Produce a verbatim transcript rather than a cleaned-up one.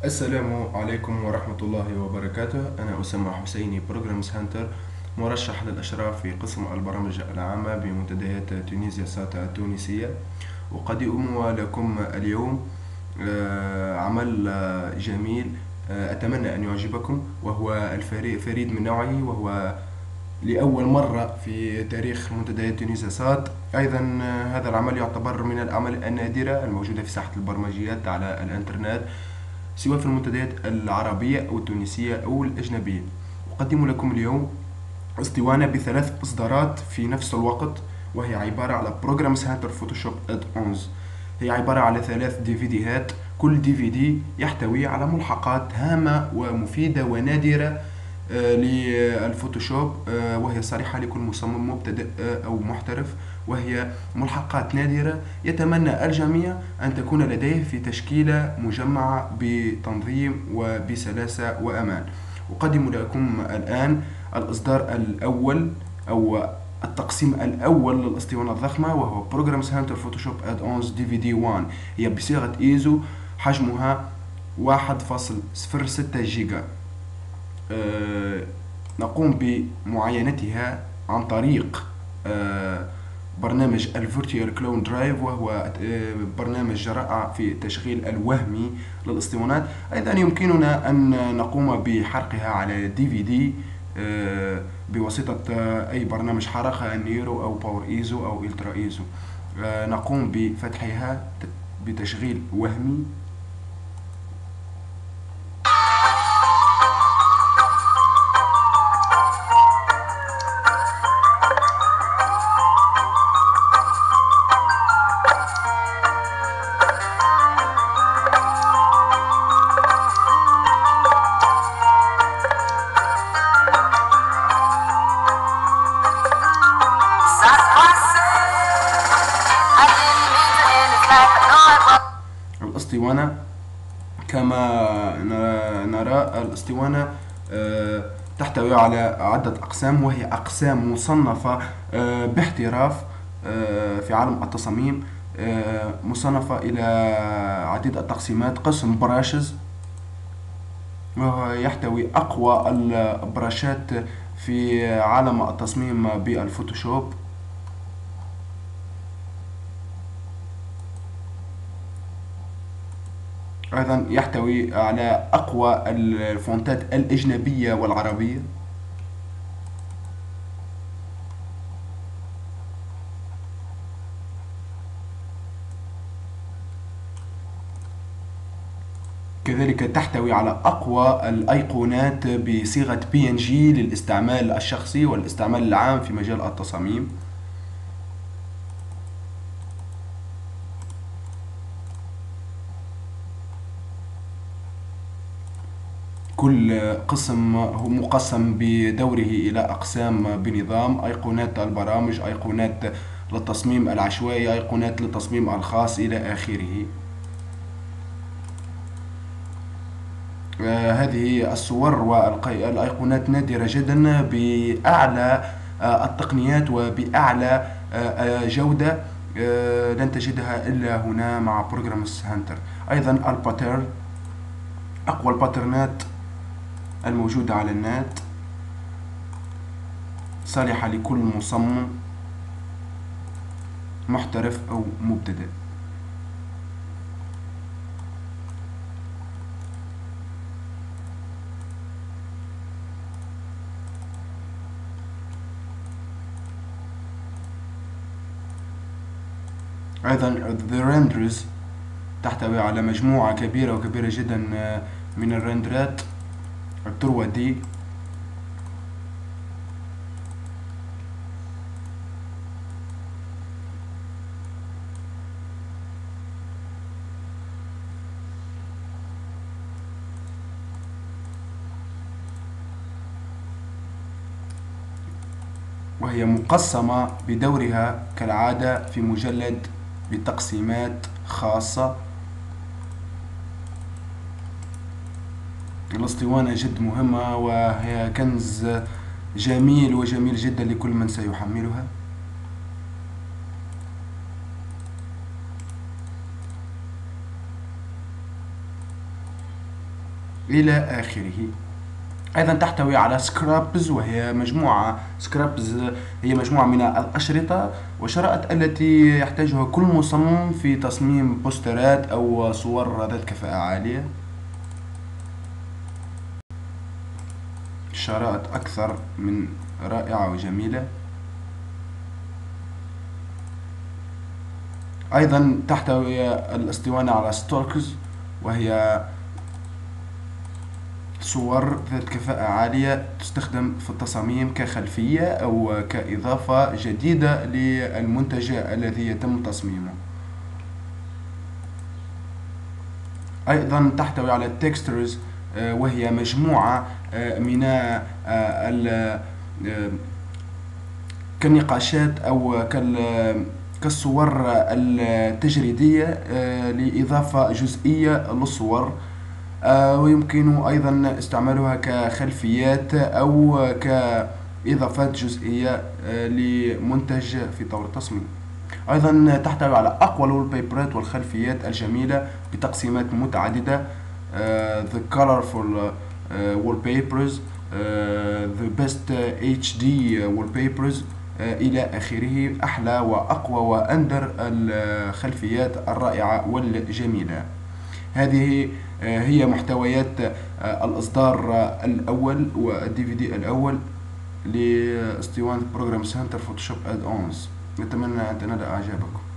السلام عليكم ورحمة الله وبركاته. أنا أسمى حسيني بروجرامز هانتر، مرشح للإشراف في قسم البرامج العامة بمنتديات تونيزيا ساتا التونسية. أقدم لكم اليوم آه، عمل آه، جميل، آه، أتمنى أن يعجبكم، وهو الفريق فريد من نوعه، وهو لأول مرة في تاريخ منتديات تونسيا سات. أيضا آه، هذا العمل يعتبر من الأعمال النادرة الموجودة في ساحة البرمجيات على الإنترنت، سواء في المنتديات العربية أو التونسية أو الأجنبية. أقدم لكم اليوم اسطوانة بثلاث إصدارات في نفس الوقت، وهي عبارة على بروجرام سنتر فوتوشوب اد اونز. هي عبارة على ثلاث ديفيديهات، كل دي في دي يحتوي على ملحقات هامة ومفيدة ونادرة آه، للفوتوشوب، آه، وهي صريحة لكل مصمم مبتدئ آه، أو محترف، وهي ملحقات نادرة يتمنى الجميع أن تكون لديه في تشكيلة مجمعة بتنظيم وبسلاسة وأمان. أقدم لكم الآن الإصدار الأول، أو التقسيم الأول للأسطوانة الضخمة، وهو بروجرام هانتر فوتوشوب اد اونز دي في دي واحد. هي بصيغة ايزو، حجمها واحد فاصلة صفر ستة جيجا. آه، نقوم بمعاينتها عن طريق آه، برنامج الفيرتوال كلون درايف، وهو آه، برنامج رائع في التشغيل الوهمي للاسطوانات. ايضا يمكننا ان نقوم بحرقها على دي في دي آه، بواسطة آه، اي برنامج حركة، نيرو او باور ايزو او الترا ايزو. آه، نقوم بفتحها بتشغيل وهمي. الاسطوانة كما نرى، الاسطوانة آه، تحتوي على عدة أقسام، وهي أقسام مصنفة آه، باحتراف آه، في عالم التصاميم، آه، مصنفة إلى عديد التقسيمات. قسم براشز، وهو يحتوي أقوى البراشات في عالم التصميم بالفوتوشوب. أيضا يحتوي على أقوى الفونتات الأجنبية والعربية. كذلك تحتوي على أقوى الأيقونات بصيغة بي إن جي للاستعمال الشخصي والاستعمال العام في مجال التصاميم. كل قسم هو مقسم بدوره إلى أقسام بنظام: أيقونات البرامج، أيقونات للتصميم العشوائي، أيقونات للتصميم الخاص، إلى آخره. آه، هذه الصور والأيقونات نادرة جدا، بأعلى آه، التقنيات وبأعلى آه، آه، جودة، آه، لن تجدها إلا هنا مع بروجرامز هانتر. أيضا الباترن، أقوى الباترنات الموجودة على النت، صالحة لكل مصمم محترف أو مبتدئ. أيضا The Renders تحتوي على مجموعة كبيرة وكبيرة جدا آه، من الرندرات التروا دي. وهي مقسمة بدورها كالعادة في مجلد بتقسيمات خاصة. الاسطوانة جد مهمة، وهي كنز جميل وجميل جدا لكل من سيحملها. إلى آخره. أيضا تحتوي على سكرابز، وهي مجموعة سكرابز هي مجموعة من الأشرطة والشرائط التي يحتاجها كل مصمم في تصميم بوسترات أو صور ذات كفاءة عالية. شرائط أكثر من رائعة وجميلة. أيضا تحتوي الأسطوانة على ستوركز، وهي صور ذات كفاءة عالية تستخدم في التصاميم كخلفية أو كإضافة جديدة للمنتج الذي يتم تصميمه. أيضا تحتوي على التكسترز، وهي مجموعة من كالنقاشات أو كالصور التجريدية لإضافة جزئية للصور، ويمكن أيضا استعمالها كخلفيات أو كإضافات جزئية لمنتج في طور التصميم. أيضا تحتوي على أقوى الوول بيبرات والخلفيات الجميلة بتقسيمات متعددة: the colorful wallpapers, the best إتش دي wallpapers إلى آخره. أحلى وأقوى وأندر الخلفيات الرائعة والجميلة. هذه هي محتويات الإصدار الأول والدي في دي الأول لاسطوانة بروجرام سنتر فوتوشوب اد اونز. نتمنى أن تنال إعجابكم.